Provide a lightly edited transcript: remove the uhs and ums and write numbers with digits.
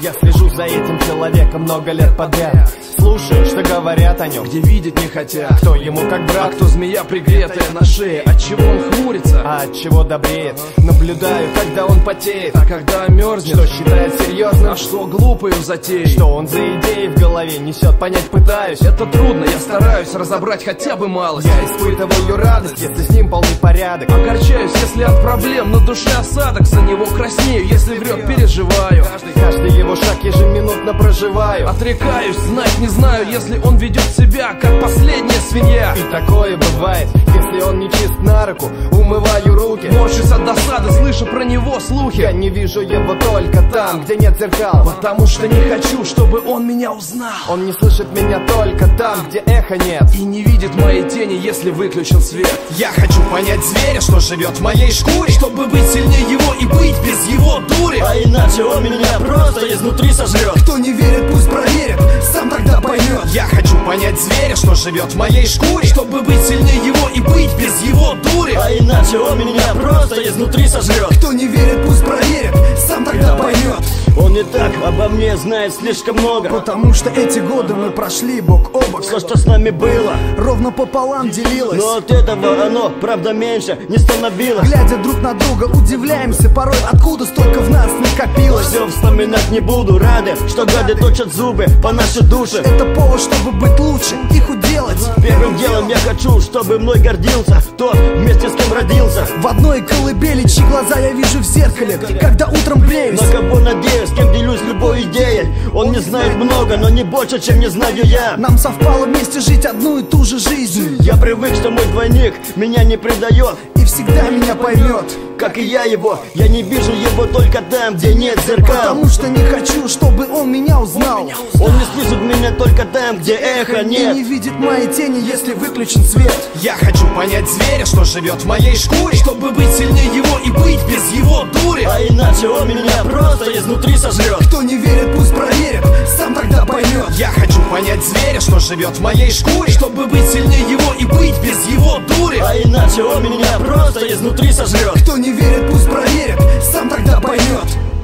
Я слежу за этим человеком много лет подряд. Слушаю, что говорят о нем, где видеть не хотят. кто ему как брат, кто змея пригретая на шее. Отчего он хмурится, а от чего добреет. Наблюдаю, когда он потеет, а когда мерзнет, что считает серьезным, а что глупою затеей. что он за идеи в голове несет, понять пытаюсь. Это трудно, я стараюсь разобрать хотя бы малость. Я испытываю радость, если с ним полный порядок. Огорчаюсь, если от проблем на душе осадок. За него краснею, если врет, переживаю. Каждый его шаг ежеминутно проживаю. Отрекаюсь, знать не знаю, если он ведет себя как последняя свинья. И такое бывает, если он не чист на руку. Умываю руки, Морщусь от досады, слышу про него слухи. я не вижу его только там, где нет зеркал. Потому что не хочу, чтобы он меня узнал. Он не слышит меня только там, где эха нет. И не видит моей тени, если выключен свет. Я хочу понять зверя, что живет в моей шкуре, Чтобы быть сильнее его и быть без его дури. А иначе он меня просто изнутри сожрет. Кто не верит, пусть проверит, сам тогда поймет. Я хочу понять зверя, что живет в моей шкуре, Чтобы быть сильнее его и быть без его дури. А иначе он меня просто изнутри сожрет. Кто не верит, пусть проверит, сам тогда поймет. Он не так обо мне знает слишком много. Потому что эти годы мы прошли бок о бок. Все, что с нами было, Ровно пополам делилось. но от этого оно, правда, меньше не становилось. Глядя друг на друга, удивляемся порой, откуда столько в нас накопилось. Все вспоминать не буду, рады, что гады точат зубы по нашей душе. Это повод, чтобы быть лучше, их уделать. Первым делом я хочу, чтобы мной гордился тот, вместе с кем родился. В одной колыбели, чьи глаза я вижу в зеркале, когда утром бреюсь. На кого надеюсь, с кем делюсь любой идеей. Он не знает много, но не больше, чем не знаю я. Нам совпало вместе жить одну и ту же жизнь. Я привык, что мой двойник меня не предает. И всегда меня поймет. Как и я его, я не вижу его только там, где нет зеркал. Потому что не хочу, чтобы он меня узнал. Он не слышит меня только там, где эхо И нет. не видит моей тени, если выключен свет. Я хочу понять зверя, что живет в моей шкуре, Чтобы быть сильнее его и быть без его дури. А иначе он меня просто изнутри сожрет. Кто не верит, пусть проверит, сам тогда поймет. Я хочу понять зверя, что живет в моей шкуре, Чтобы быть сильнее его и быть без его дури. А иначе он меня просто изнутри сожрет. Кто не верит, пусть проверит, сам тогда поймет.